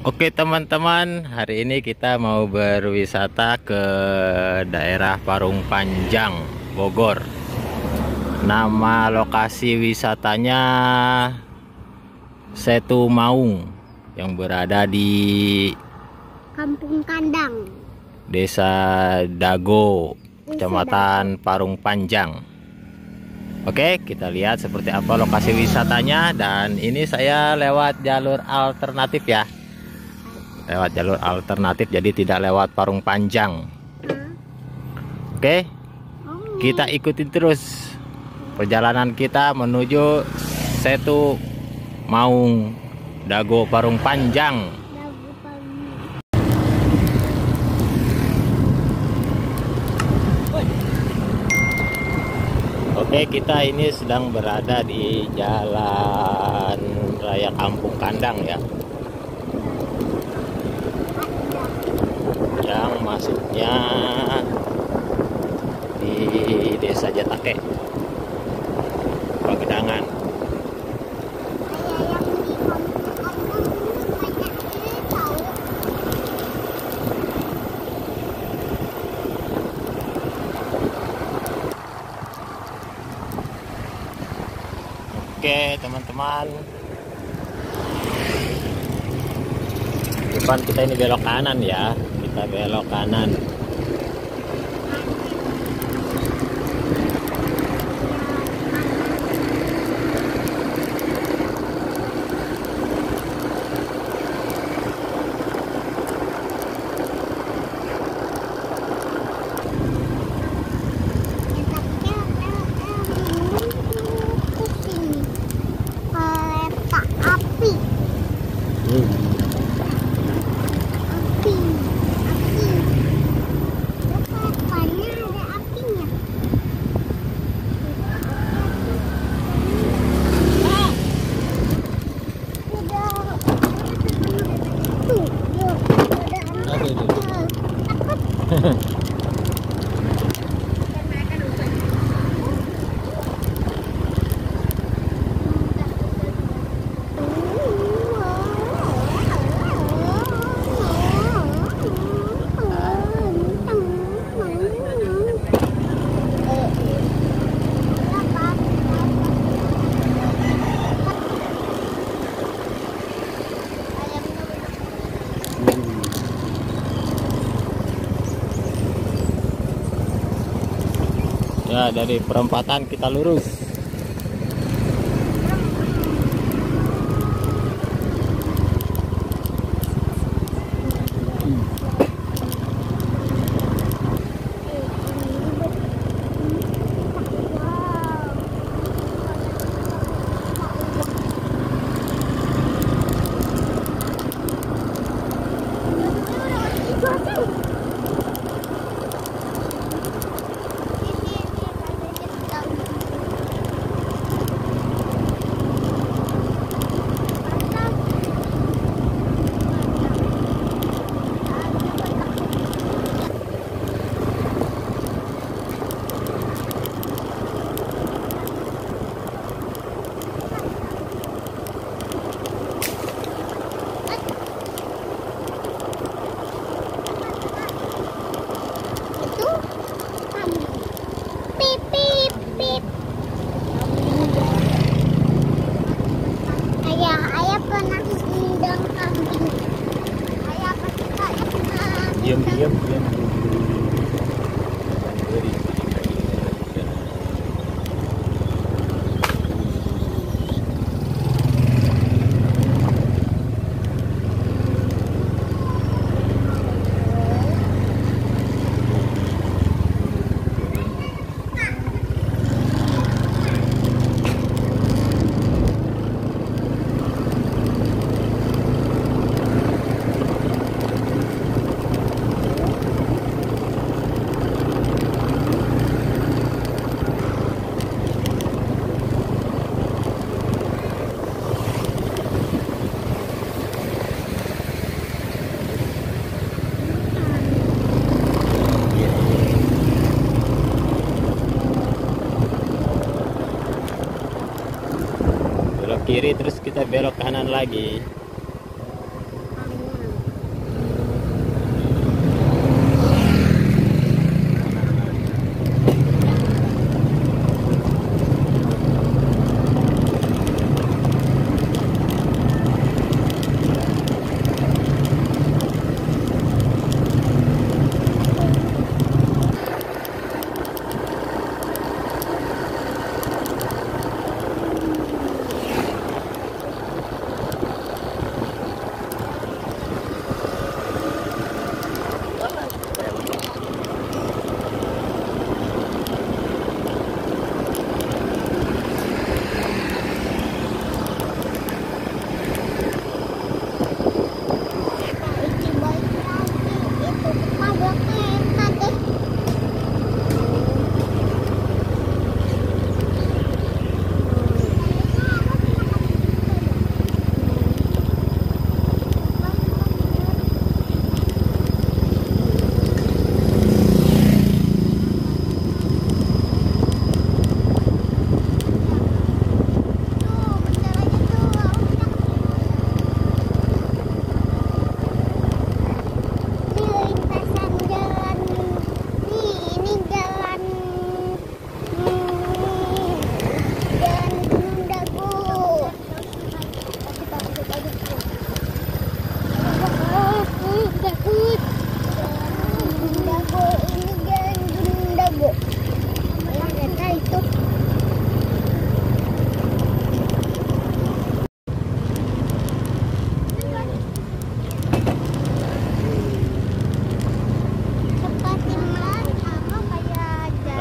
Oke teman-teman, hari ini kita mau berwisata ke daerah Parung Panjang, Bogor. Nama lokasi wisatanya Setu Maung yang berada di Kampung Kandang, Desa Dago, Kecamatan Parung Panjang. Oke, kita lihat seperti apa lokasi wisatanya, dan ini saya lewat jalur alternatif ya. Lewat jalur alternatif, jadi tidak lewat Parung Panjang. Oke, kita ikutin terus perjalanan kita menuju Setu Maung Dago Parung Panjang. Oke, kita ini sedang berada di Jalan Raya Kampung Kandang ya, yang masuknya di Desa Jatake, Pagedangan. Oke teman-teman, depan kita ini belok kanan ya, kita belok kanan. Ya, dari perempatan kita lurus. Diam. Belok kiri terus kita belok kanan lagi.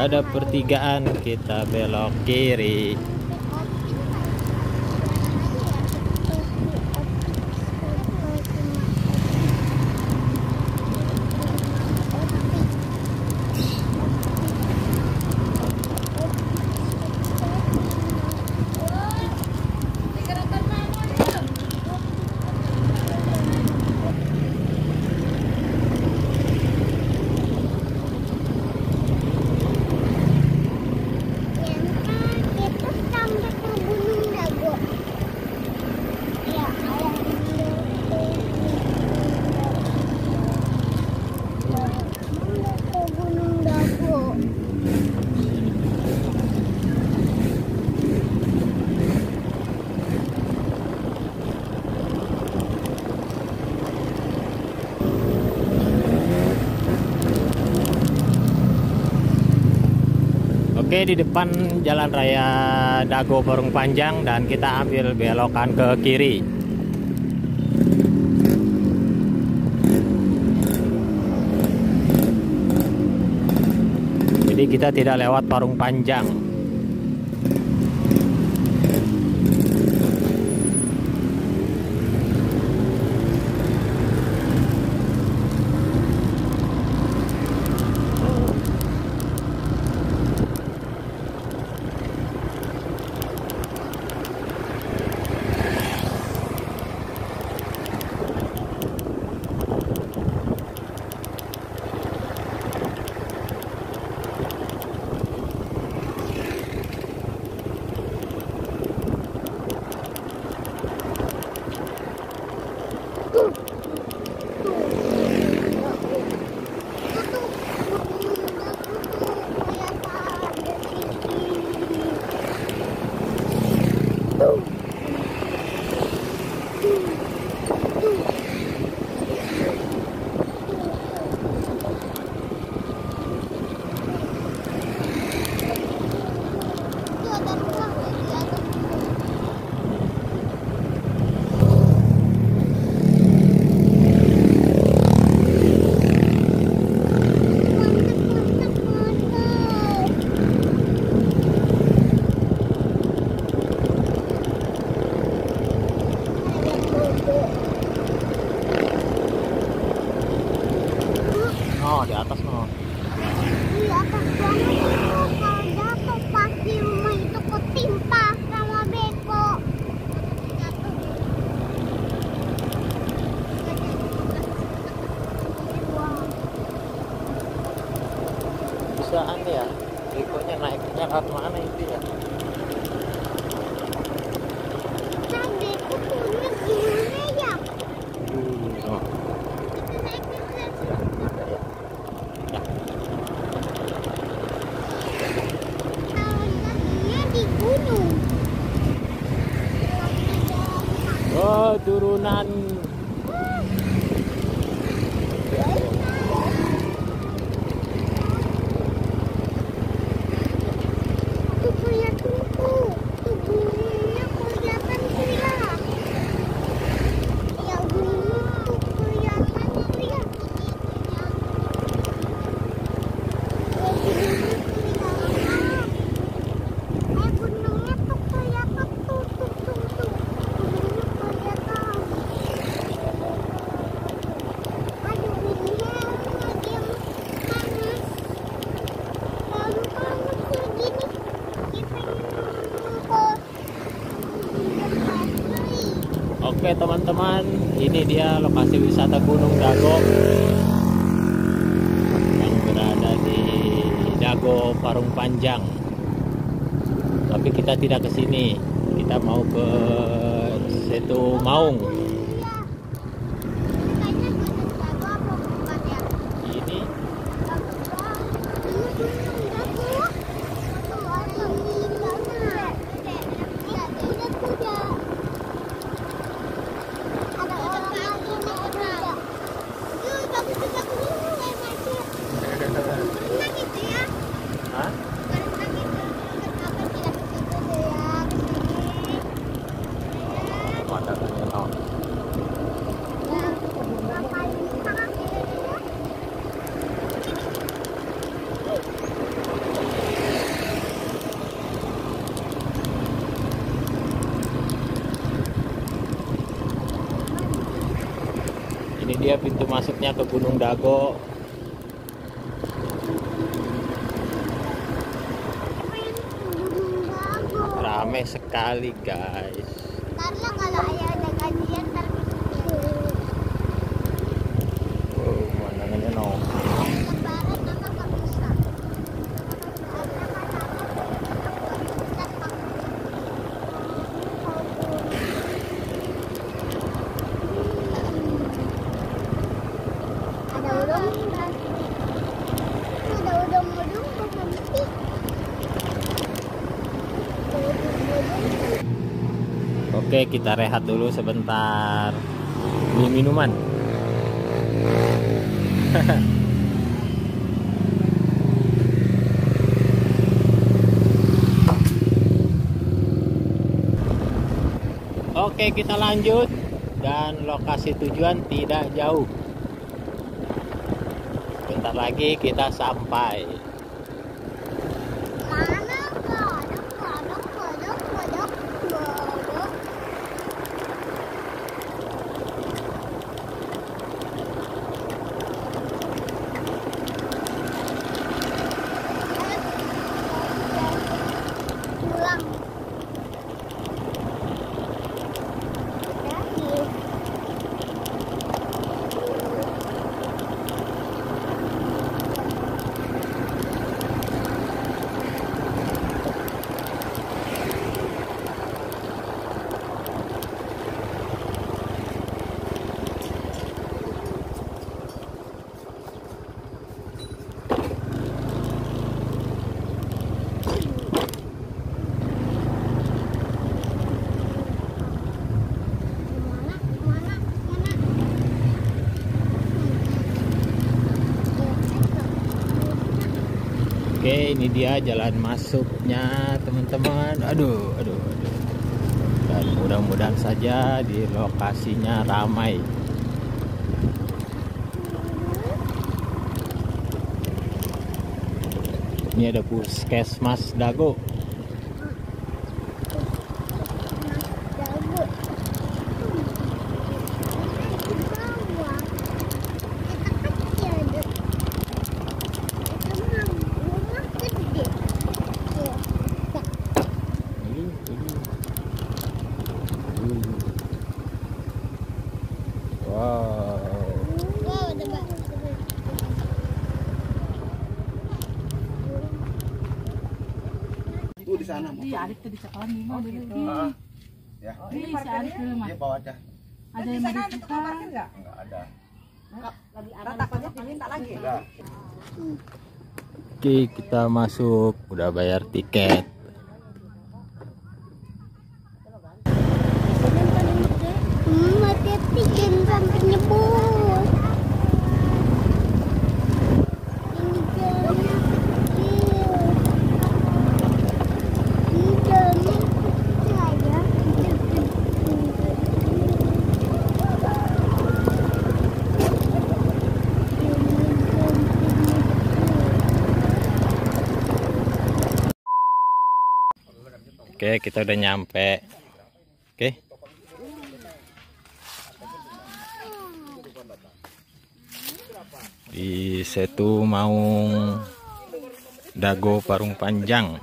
ada pertigaan, kita belok kiri. Kita sampai ke Gunung Dago. Ya, ke Gunung Dago. Oke, di depan jalan raya Dago Parung Panjang dan kita ambil belokan ke kiri. Jadi kita tidak lewat Parung Panjang. Oh, di atas no. Di atas banget itu kalau jatuh pasti rumah itu ketimpa sama beko. Bisaan ya, bekonya naiknya lewat mana itu ya? Nah, beko punya gimana ya? Oh. Kita naiknya ke Jalannya di gunung. Oh, turunan. Tuh kelihatan tuh. Tuh gunungnya kelihatan tuh ya. Ya gunung tuh kelihatan tuh ya. Gunungnya tuh kelihatan tuh. Gunungnya kelihatan. Aduh, gunungnya lagi yang panas. Lalu panas begini. Kita mau Oke teman-teman, ini dia lokasi wisata Gunung Dago yang berada di Dago Parung Panjang. Tapi kita tidak ke sini, kita mau ke Setu Maung. Kayaknya gunung Dago apa bukan ya? Ini Hah? Ada Ini dia pintu masuknya ke Gunung Dago. Gunung Dago. Ramai sekali guys. Karena kalau ayah ada gajian Oh, pemandangannya no. lebaran apa nggak bisa. Ada udang-udang berhenti. Oke, kita rehat dulu sebentar. Beli minuman. Oke, kita lanjut. Dan lokasi tujuan tidak jauh. Bentar lagi kita sampai. Mana kok? Pulang. Oke, ini dia jalan masuknya teman-teman. Aduh. Dan mudah-mudahan saja di lokasinya ramai. Ini ada Puskesmas Dago. Dago. Bawah. Kita kecil deh. Itu mah rumah gede. Wow. Wow, ada banget. Itu di sana. Iya, Arif tuh di sekolah nih, mau dulu. Ya. Ini si Arif dulu, Mas. Dia bawa aja. Ada yang mau dibuka. Enggak ada. Udah. Oke, kita masuk. Udah bayar tiket. Mati bikin sampai nyebur. Ini jalannya kecil. Ini jalannya saya. Oke, kita udah nyampe. Oke. Di Setu Maung Dago Parung Panjang.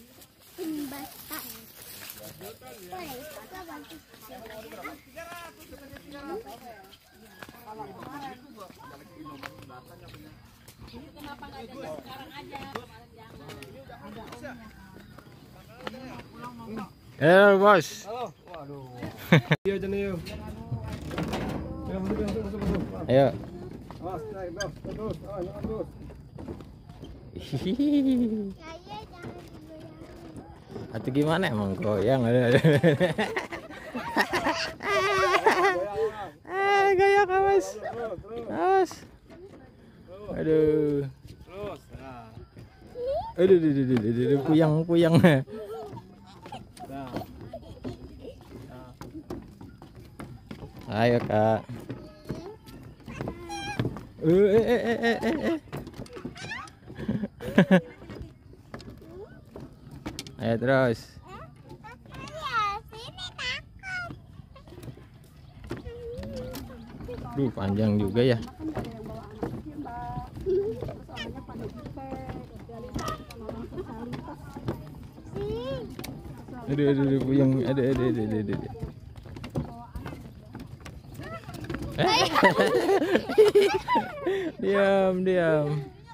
Bos. Iya jane yuk. Ayo. Awas, naik terus. Terus. Jangan terus. Atau gimana emang goyang? Goyang awas. Awas. Aduh. Terus. Nah. Aduh, puyang. Nah. Ayo kak. Ayo terus. Duh, panjang juga ya. Aduh, puyeng. Aduh. Diam.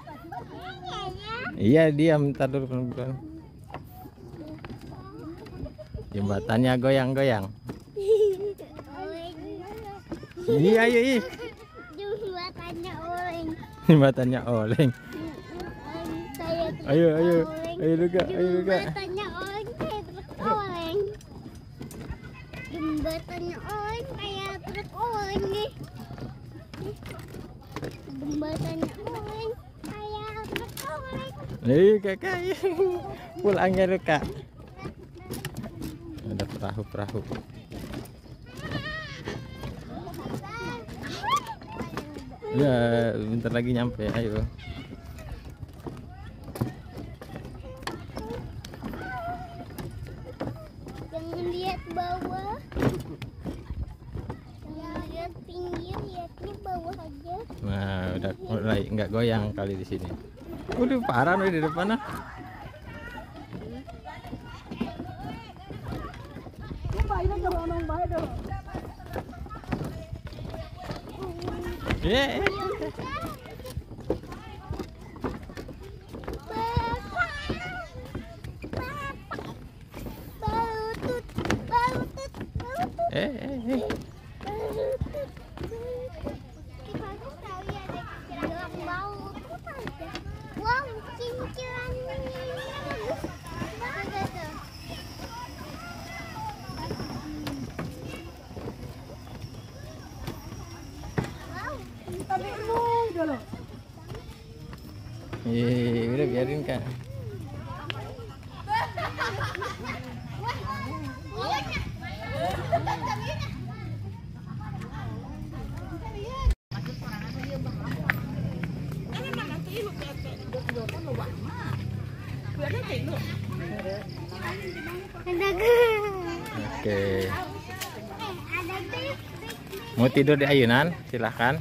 Iya, diam. Ntar dulu pelan-pelan. Jembatannya goyang-goyang. Iya. Jembatannya oleng. Ayo juga. Jembatannya oleng kayak truk oleng. Jembatannya oleng kayak truk oleng nih. Jembatannya oleng kayak truk oleng. Kakak, pulangnya lu Kak. Ada perahu. Ya, bentar lagi nyampe. Ayo. Jangan lihat bawah. Jangan lihat pinggir, lihatnya bawah aja. Nah, udah mulai nggak goyang kali di sini. Udah parah nih di depan ah. Wow, cicilannya bagus. Udah biarin Kak. Oke. Mau tidur di ayunan? Silahkan.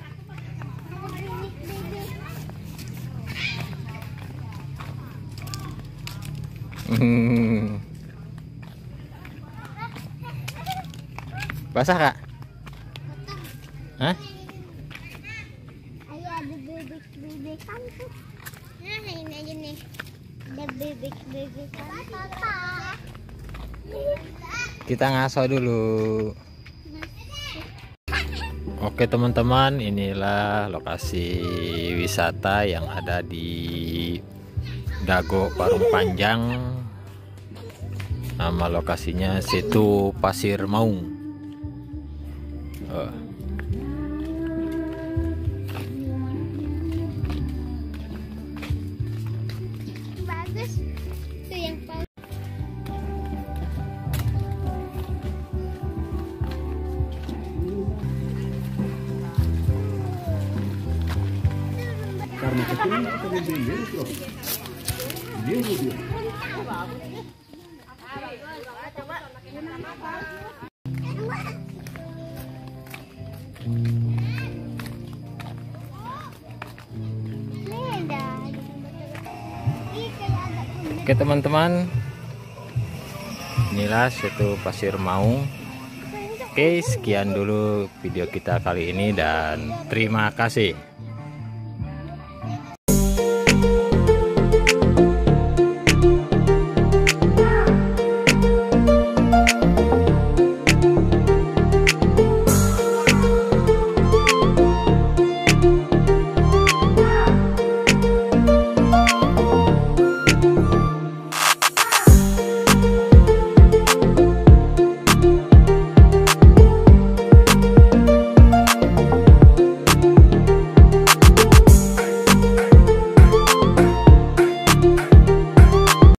Basah Kak? Hah? Ayo ada bebek-bebekan tuh. Nah ini aja nih. Ada bebek-bebekan papa. Kita ngaso dulu. Oke teman-teman, inilah lokasi wisata yang ada di Dago Parung Panjang. Nama lokasinya Situ Pasir Maung. Bagus. Itu yang paling. Karena kecil kita beli terus. Dia. Oke teman-teman, inilah Situ Pasir Maung. Oke, sekian dulu video kita kali ini dan terima kasih.